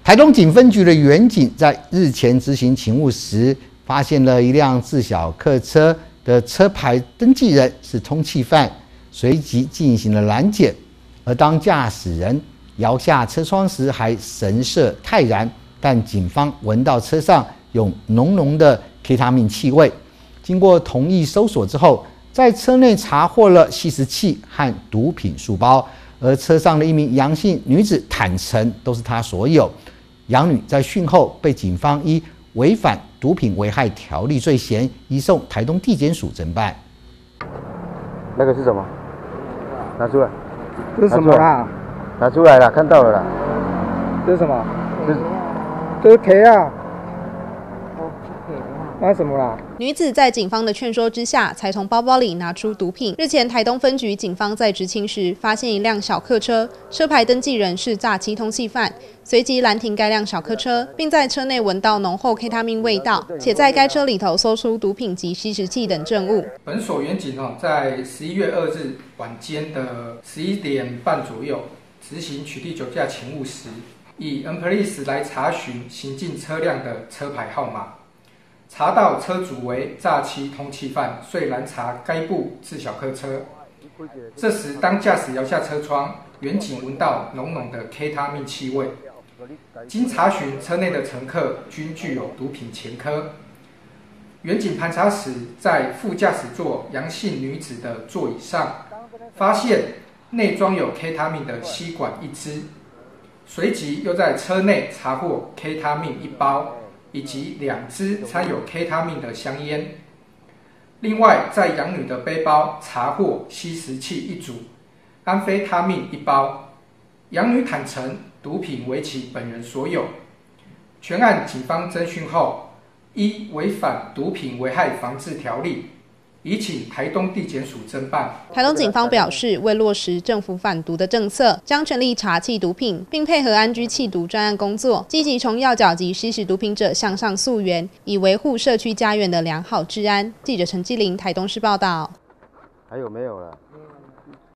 台东警分局的员警在日前执行勤务时，发现了一辆自小客车的车牌登记人是通缉犯，随即进行了拦检。而当驾驶人摇下车窗时，还神色泰然，但警方闻到车上有浓浓的 K 他命气味。经过同意搜索之后，在车内查获了吸食器和毒品数包，而车上的一名杨姓女子坦承都是她所有。杨女在讯后被警方依违反毒品危害条例罪嫌移送台东地检署侦办。 那个是什么？拿出来。 这是什么啦？ 拿出来了，看到了啦。 这是什么？ 这是 K 啊。那什么啦？ 女子在警方的劝说之下，才从包包里拿出毒品。日前，台东分局警方在执勤时，发现一辆小客车，车牌登记人是诈欺通缉犯，随即拦停该辆小客车，并在车内闻到浓厚 K 他命味道，且在该车里头搜出毒品及吸食器等证物。 本所员警在11月2日晚间的11点半左右，执行取缔酒驾勤务时，以 N-Police 来查询行进车辆的车牌号码。查到车主为诈欺通缉犯，遂拦查该部自小客车。这时，当驾驶摇下车窗，员警闻到浓浓的 K 他命气味。经查询，车内的乘客均具有毒品前科。员警盘查时，在副驾驶座杨姓女子的座椅上，发现内装有 K 他命的吸管1支，随即又在车内查获 K 他命1包。以及2支掺有 K 他命的香烟。另外，在杨女的背包查获吸食器1组，安非他命1包。杨女坦承毒品为其本人所有。全案警方侦讯后，依违反毒品危害防治条例，已请台东地检署侦办。 台东警方表示，为落实政府反毒的政策，将全力查缉毒品，并配合安居缉毒专案工作，积极从药脚及吸食毒品者向上溯源，以维护社区家园的良好治安。记者陈继玲台东市报道。 还有没有了？